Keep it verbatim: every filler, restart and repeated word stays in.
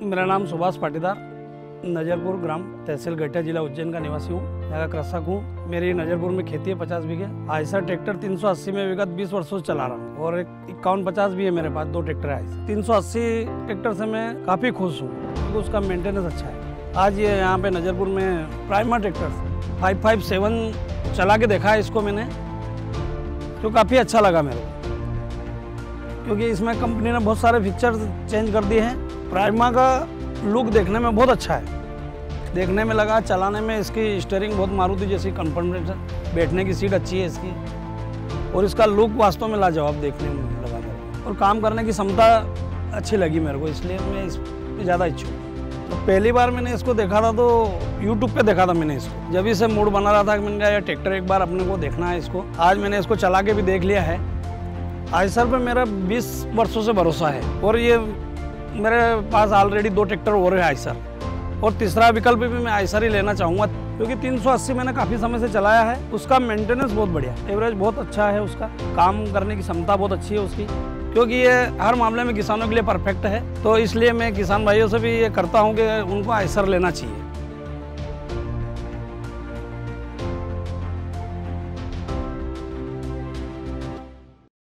मेरा नाम सुभाष पाटीदार, नजरपुर ग्राम, तहसील गठिया, जिला उज्जैन का निवासी हूँ। यहाँ का कृषक हूँ। मेरी नजरपुर में खेती है पचास बीघे। आयसर ट्रैक्टर तीन सौ अस्सी में विगत बीस वर्षों से चला रहा हूँ और एक इक्यावन पचास भी है मेरे पास, दो ट्रैक्टर है। तीन सौ अस्सी ट्रैक्टर से मैं काफ़ी खुश हूँ क्योंकि उसका मेंटेनेंस अच्छा है। आज ये यहाँ पे नजरपुर में प्राइमर ट्रैक्टर फाइव फाइव सेवन चला के देखा है इसको मैंने, तो काफ़ी अच्छा लगा मेरे को, क्योंकि इसमें कंपनी ने बहुत सारे फीचर चेंज कर दिए हैं। प्राइमा का लुक देखने में बहुत अच्छा है, देखने में लगा, चलाने में इसकी स्टीयरिंग बहुत मारुति जैसी कंफर्मेशन, बैठने की सीट अच्छी है इसकी, और इसका लुक वास्तव में लाजवाब देखने में लगा मेरे को, और काम करने की क्षमता अच्छी लगी मेरे को, इसलिए मैं इस पर ज़्यादा इच्छुक हूँ। तो पहली बार मैंने इसको देखा था तो यूट्यूब पे देखा था मैंने इसको, जब इसे मूड बना रहा था कि मैंने कहा यार ट्रैक्टर एक बार अपने को देखना है इसको। आज मैंने इसको चला के भी देख लिया है। आयसर पे मेरा बीस वर्षों से भरोसा है और ये मेरे पास ऑलरेडी दो ट्रैक्टर और है आयसर, और तीसरा विकल्प भी मैं आयसर ही लेना चाहूँगा क्योंकि तीन सौ अस्सी मैंने काफ़ी समय से चलाया है। उसका मेंटेनेंस बहुत बढ़िया, एवरेज बहुत अच्छा है, उसका काम करने की क्षमता बहुत अच्छी है उसकी, क्योंकि ये हर मामले में किसानों के लिए परफेक्ट है। तो इसलिए मैं किसान भाइयों से भी ये करता हूँ कि उनको आयसर लेना चाहिए।